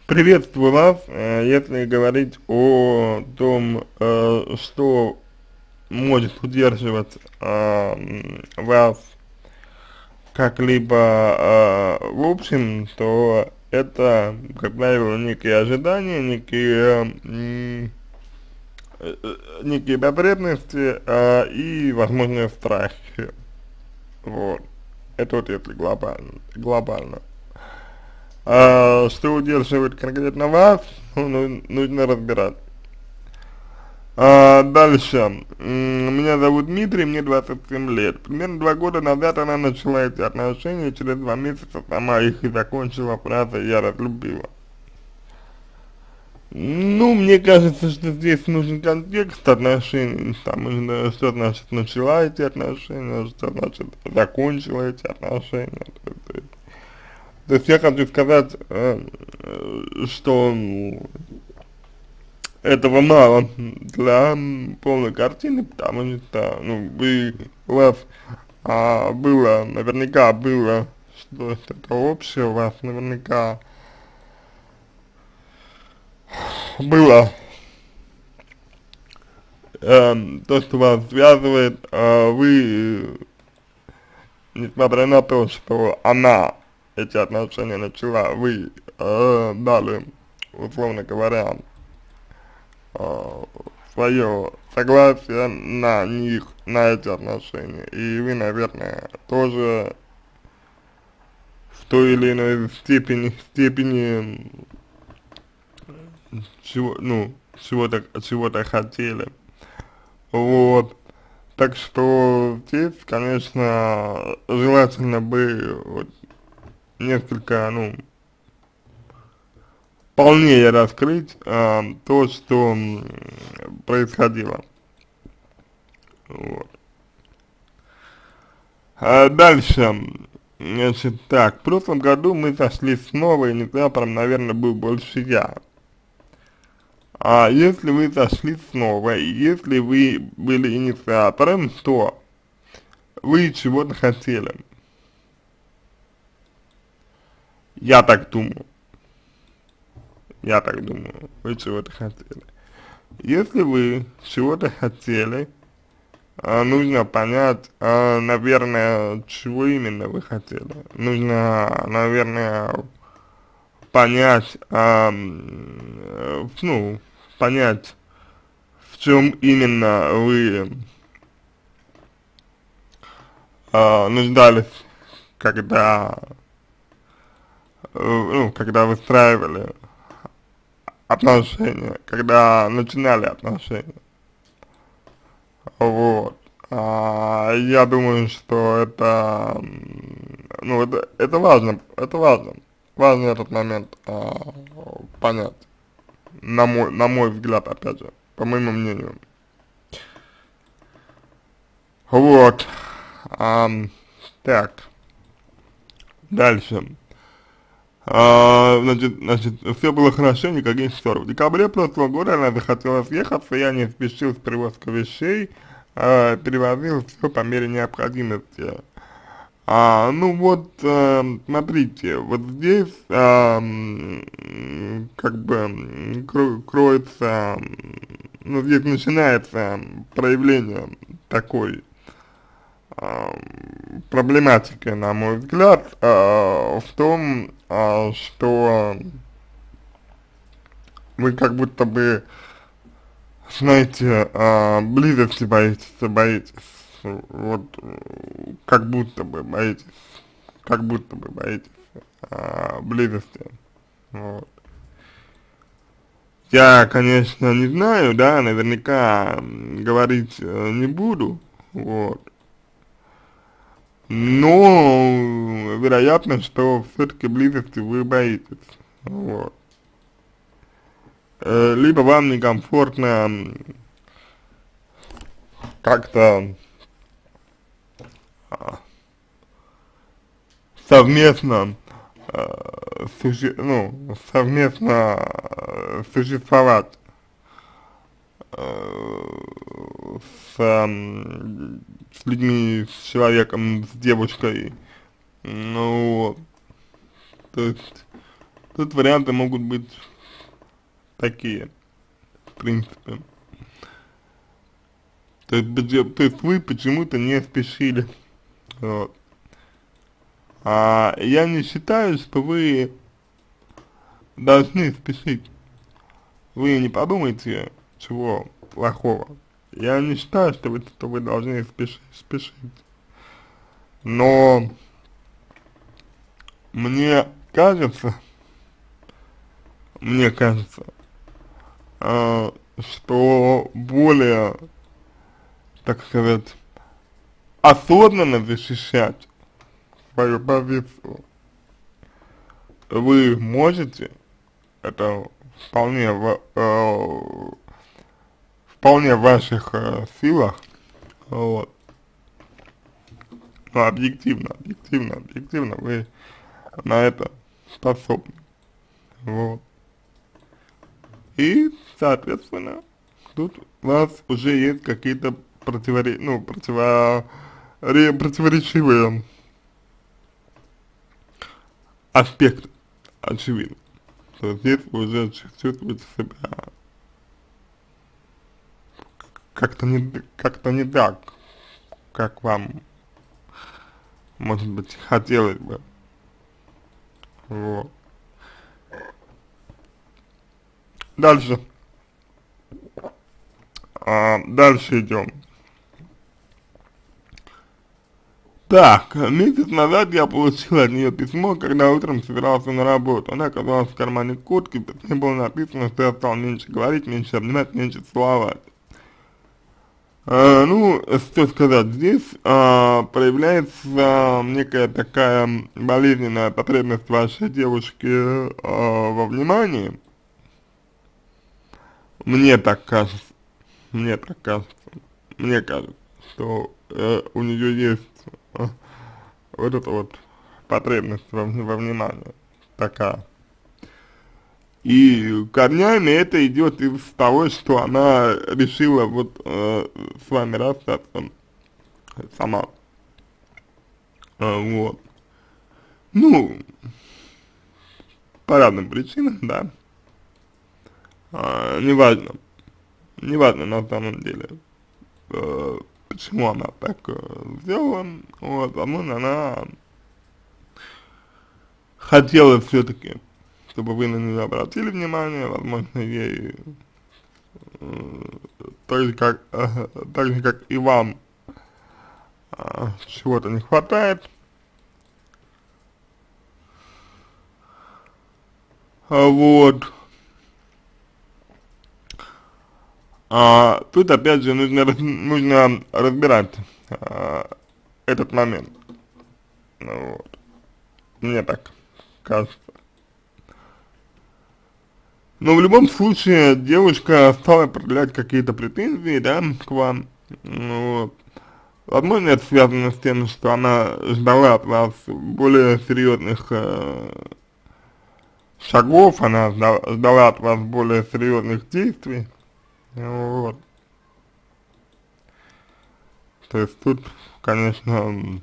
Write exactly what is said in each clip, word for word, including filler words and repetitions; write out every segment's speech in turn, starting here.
Приветствую вас. Э, Если говорить о том, э, что может удерживать а, м, вас как-либо а, в общем, то это, как правило, некие ожидания, некие, м, э, э, некие потребности а, и, возможно, страхи. Вот. Это вот если глобально. глобально. А, что удерживает конкретно вас, ну, ну, нужно разбирать. А, дальше. М, Меня зовут Дмитрий, мне двадцать семь лет. Примерно два года назад она начала эти отношения, через два месяца сама их и закончила фразой «я разлюбила». Ну, мне кажется, что здесь нужен контекст отношений, там, нужно, что значит начала эти отношения, что значит закончила эти отношения. То, то есть, то есть я хочу сказать, э, э, что этого мало для м, полной картины, потому что, ну, вы, у вас а, было, наверняка было что-то общее, у вас наверняка было эм, то, что вас связывает, а вы, несмотря на то, что она эти отношения начала, вы э, дали, условно говоря, э, свое согласие на них, на эти отношения. И вы, наверное, тоже в той или иной степени, степени чего, ну, чего-то, чего-то хотели. Вот. Так что здесь, конечно, желательно бы вот несколько, ну, полнее раскрыть а, то, что м, происходило. Вот. А дальше, значит, так, в прошлом году мы сошлись снова, инициатором, наверное, был больше я. А если вы сошлись снова, и если вы были инициатором, то вы чего-то хотели. Я так думаю, я так думаю, вы чего-то хотели. Если вы чего-то хотели, а, нужно понять, а, наверное, чего именно вы хотели. Нужно, наверное, понять, а, м, ну, понять, в чем именно вы а, нуждались, когда, э, ну, когда выстраивали отношения, когда начинали отношения. Вот. А, я думаю, что это, м, ну, это, это важно, это важно. Важно этот момент а, понять, на мой, на мой взгляд, опять же, по моему мнению. Вот. Ам, так, дальше. А, значит, значит, все было хорошо, никаких ссор. В декабре прошлого года она захотела съехаться, я не спешил с перевозкой вещей, а, перевозил все по мере необходимости. А, ну вот, э, смотрите, вот здесь, а, м, как бы, м, кро кроется, м, ну, здесь начинается проявление такой а, проблематики, на мой взгляд, а, в том, а, что вы как будто бы, знаете, а, близости боитесь, боитесь, вот, как будто бы боитесь, как будто бы боитесь а, близости, вот. Я, конечно, не знаю, да, наверняка м, говорить э, не буду, вот, но вероятно, что все-таки близости вы боитесь, вот. Э, либо вам некомфортно как-то а, совместно, э, суще, ну, совместно э, существовать э, с, м, с людьми, с человеком, с девушкой, ну, вот, то есть Тут варианты могут быть такие, в принципе. То есть, бюджет- то есть вы почему-то не спешили. Вот. А я не считаю, что вы должны спешить. Вы не подумайте, чего плохого. Я не считаю, что вы, что вы должны спешить, спешить. Но мне кажется, мне кажется, э, что более, так сказать, осознанно защищать свою позицию вы можете, это вполне в, э, вполне в ваших э, силах, вот, но объективно, объективно, объективно вы на это способны, вот, и, соответственно, тут у вас уже есть какие-то противоречия, ну, противо, ре- противоречивые аспекты, очевидно. То есть здесь вы уже чувствуете себя как-то не, как-то не так, как вам, может быть, хотелось бы. Вот. Дальше. А, дальше идем. Так, месяц назад я получил от нее письмо, когда утром собирался на работу. Она оказалась в кармане куртки, в письме было написано, что я стал меньше говорить, меньше обнимать, меньше целовать. А, ну, что сказать, здесь а, проявляется некая такая болезненная потребность вашей девушки а, во внимании. Мне так кажется, мне так кажется, мне кажется, что э, у нее есть э, вот эта вот потребность во, во внимании такая. И корнями это идет из того, что она решила вот э, с вами расстаться сама. Э, вот. Ну, по разным причинам, да. А, неважно, неважно на самом деле, э, почему она так э, сделала. Вот, возможно, она хотела все-таки, чтобы вы на нее обратили внимание, возможно, ей э, так же, как, э, так же, как и вам, э, чего-то не хватает. А вот. А, тут опять же нужно, раз- нужно разбирать а, этот момент. Ну, вот. Мне так кажется. Но в любом случае девушка стала проявлять какие-то претензии, да, к вам. Ну, вот. Возможно, это связано с тем, что она ждала от вас более серьезных э, шагов, она ждала, ждала от вас более серьезных действий. Вот. То есть тут, конечно, м,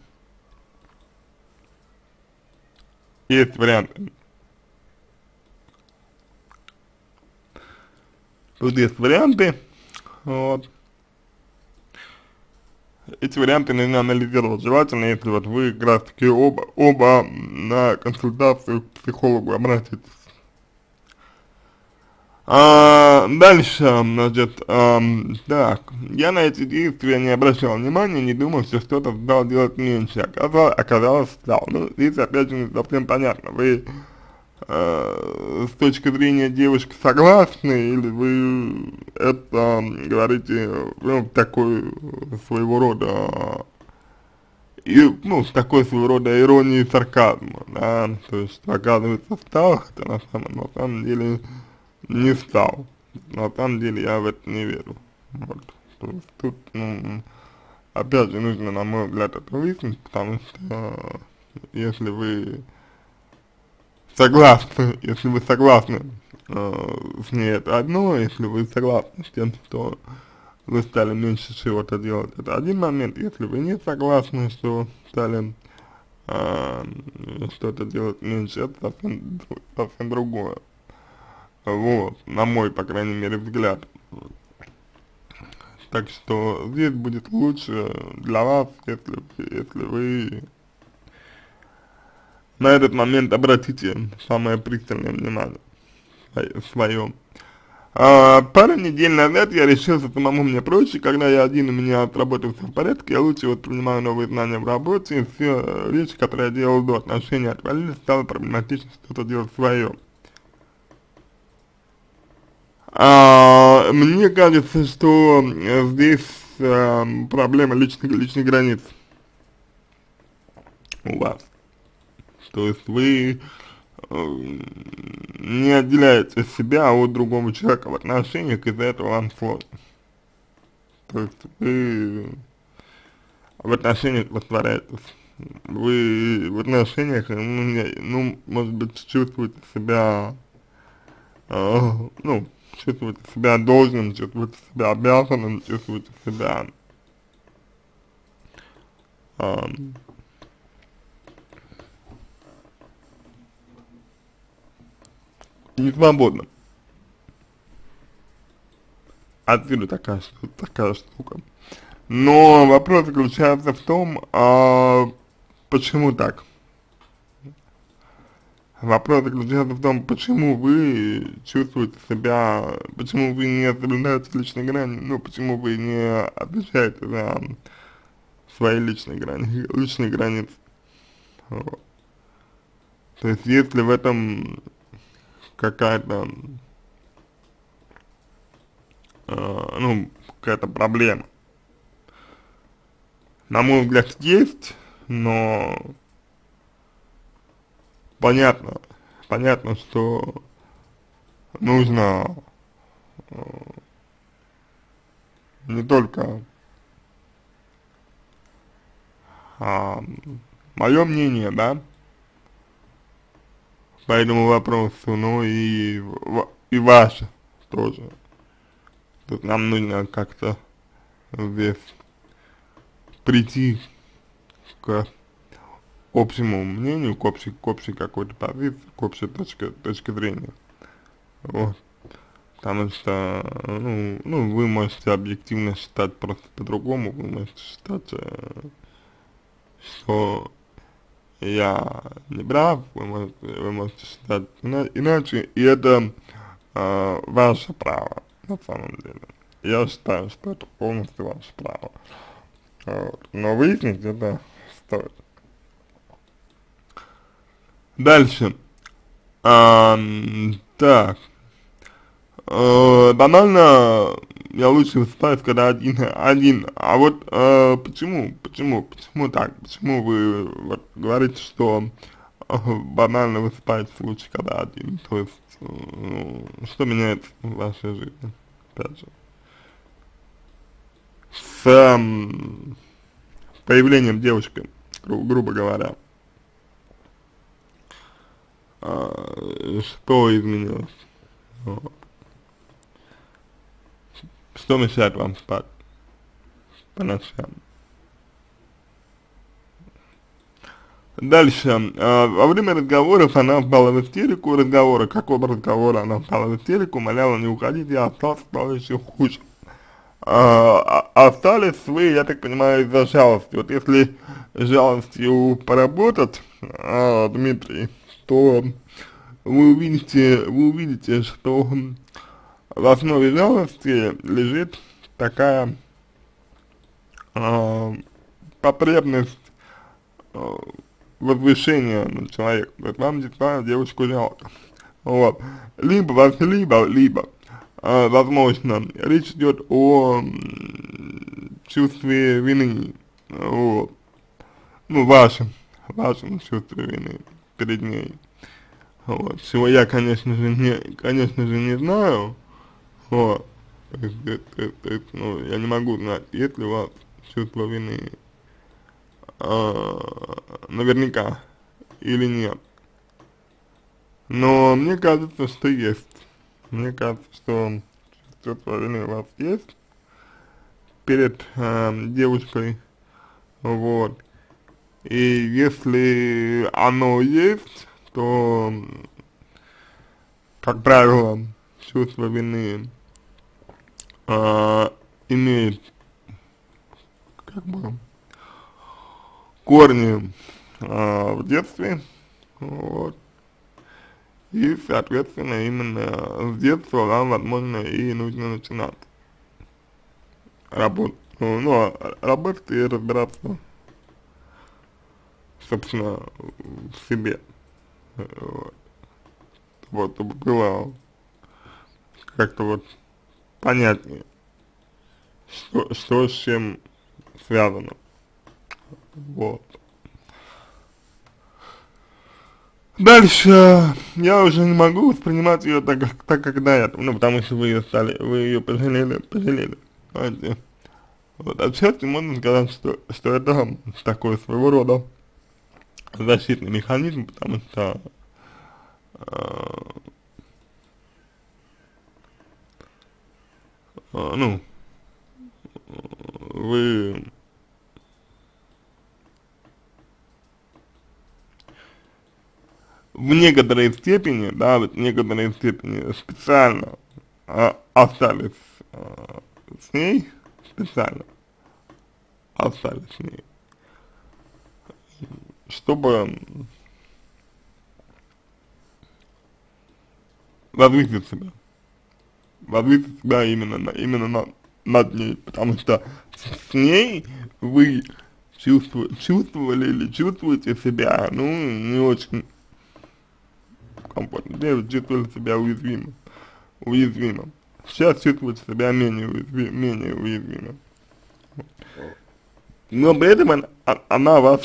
есть варианты. Тут есть варианты. Вот. Эти варианты нужно анализировать. Желательно, если вот вы как раз таки оба, оба на консультацию к психологу обратитесь. А, дальше, значит, ам, так, я на эти действия не обращал внимания, не думал, что что-то стал делать меньше, оказалось, оказалось стал. Ну, здесь опять же не совсем понятно, вы э, с точки зрения девушки согласны, или вы это говорите, ну, такой своего рода, и, ну, с такой своего рода иронией и сарказма, да, то есть, оказывается, стал, хотя на самом, на самом деле не стал. На самом деле я в это не верю. Вот. То есть тут, ну, опять же, нужно, на мой взгляд, это выяснить, потому что если вы согласны, если вы согласны э, с ней, это одно, если вы согласны с тем, что вы стали меньше чего-то делать, это один момент. Если вы не согласны, что стали а, что-то делать меньше, это совсем, совсем другое. Вот, на мой, по крайней мере, взгляд. Так что здесь будет лучше для вас, если, если вы на этот момент обратите самое пристальное внимание свое. А, пару недель назад я решил, что самому мне проще, когда я один, у меня от работы все в порядке, я лучше воспринимаю новые знания в работе, и все вещи, которые я делал до отношения отвалились, стало проблематично что-то делать свое. А, мне кажется, что э, здесь э, проблема личных, личных границ у вас. То есть вы э, не отделяете себя от другого человека в отношениях, из-за этого вам сложно. То есть вы в отношениях растворяетесь. Вы в отношениях, ну, не, ну может быть, чувствуете себя, э, ну, чувствуете себя должным, чувствуете себя обязанным, чувствуете себя э, несвободным. Отсюда такая, такая штука. Но вопрос заключается в том, а, почему так? Вопрос заключается в том, почему вы чувствуете себя, почему вы не соблюдаете личные грани, ну, почему вы не отвечаете за свои личные грани, личные границы. Вот. То есть, если в этом какая-то, э, ну, какая-то проблема, на мой взгляд, есть, но понятно, понятно, что нужно э, не только а, мое мнение, да, по этому вопросу, но и, в- и ваше тоже. Тут нам нужно как-то здесь прийти к общему мнению, к общей, к общей какой-то позиции, к общей точке, точке зрения. Вот. Потому что, ну, ну, вы можете объективно считать просто по-другому, вы можете считать, э, что я не прав, вы можете, вы можете считать ина иначе, и это э, ваше право, на самом деле. Я считаю, что это полностью ваше право. Вот. Но выяснить это стоит. Дальше. Ам, так. Э, банально, я лучше высыпаюсь, когда один, один. А вот э, почему, почему, почему так? Почему вы вот говорите, что э, банально высыпаетесь лучше, когда один? То есть, э, ну, что меняется в вашей жизни? Опять же. С эм, появлением девушки, гру грубо говоря. Э, что изменилось? Вот. Что мешает вам спать по ночам? Дальше. Э, во время разговоров она впала в истерику, разговора, какого разговора она впала в истерику, умоляла не уходить, я остался, стало еще хуже. А, а- остались вы, я так понимаю, из-за жалости. Вот если жалостью поработать, а, Дмитрий, то вы увидите, вы увидите, что в основе жалости лежит такая а, потребность а, возвышения над человеком. То есть вам действительно девушку жалко. Вот. Либо, вас либо, либо, а, возможно, речь идет о м, чувстве вины. Вот. Ну, вашем, вашем чувстве вины перед ней. Вот. Чего я, конечно же, не, конечно же, не знаю. Вот. То есть, это- это- это, ну, я не могу знать, есть ли у вас чувство вины а, наверняка или нет. Но мне кажется, что есть. Мне кажется, что чувство вины у вас есть перед э, девушкой, вот. И если оно есть, то, как правило, чувство вины а, имеет, как бы, корни а, в детстве, вот, и, соответственно, именно с детства вам, возможно, и нужно начинать работать, ну, ну, а, работать и разбираться, собственно, в себе, вот, вот, чтобы было как-то вот понятнее, что, что с чем связано, вот. Дальше я уже не могу воспринимать ее так, как, так, как до этого, ну, потому что вы ее стали, вы ее пожалели, пожалели, понимаете? Вот, отчасти можно сказать, что, что это такой своего рода защитный механизм, потому что, э, э, ну, вы в некоторой степени, да, в некоторой степени специально а, остались а, с ней, специально остались с ней, чтобы возвысить себя, возвысить себя именно, на, именно на, над ней, потому что с ней вы чувству, чувствовали или чувствуете себя, ну, не очень комфортно, где вы чувствовали себя уязвимым, уязвимым. Сейчас чувствуете себя менее уязвимым, менее уязвимым. Но при этом она, она вас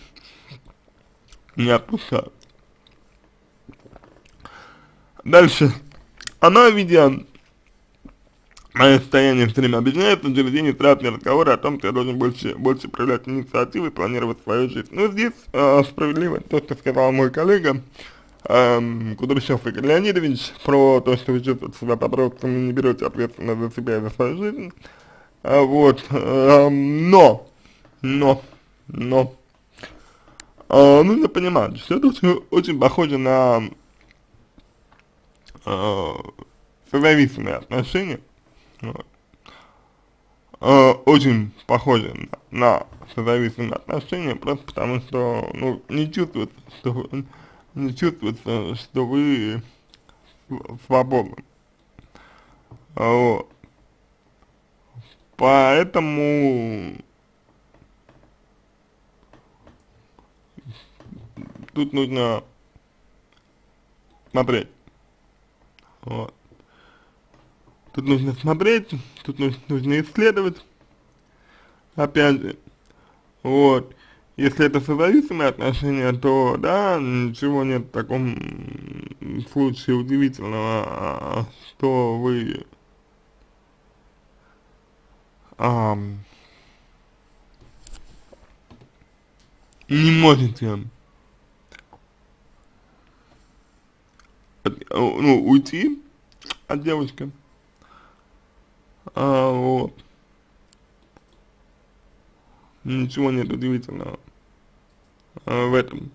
не отпускает. Дальше. Она, видя мое состояние, все время объясняется, через день страстные разговоры о том, что я должен больше, больше проявлять инициативу и планировать свою жизнь. Ну, здесь э, справедливо то, что сказал мой коллега, э, Кудряшов Игорь Леонидович, про то, что вы чувствуете себя подростком и не берете ответственность за себя и за свою жизнь. А, вот, э, но, но, но, э, нужно понимать, что это очень, очень похоже на э, созависимые отношения, вот. Э, очень похожи на, на созависимые отношения, просто потому что, ну, не чувствуется, что вы, не чувствуется, что вы свободны, вот. Поэтому тут нужно смотреть, вот. Тут нужно смотреть, тут нужно, нужно исследовать, опять же, вот. Если это созависимые отношения, то, да, ничего нет в таком случае удивительного, что вы а, не можете, от, ну, уйти от девушки, а, вот. Ничего нет удивительного а, в этом,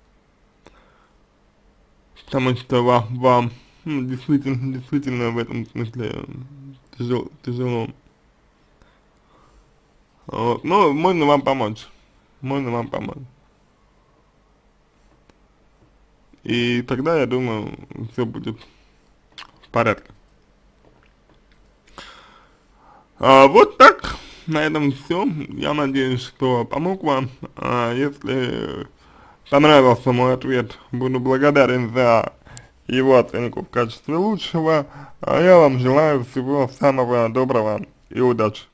потому что вам, вам ну, действительно, действительно в этом смысле тяжело, тяжело. Вот. Но можно вам помочь, можно вам помочь. И тогда, я думаю, все будет в порядке. А, вот так, на этом все. Я надеюсь, что помог вам. А, если понравился мой ответ, буду благодарен за его оценку в качестве лучшего. А я вам желаю всего самого доброго и удачи.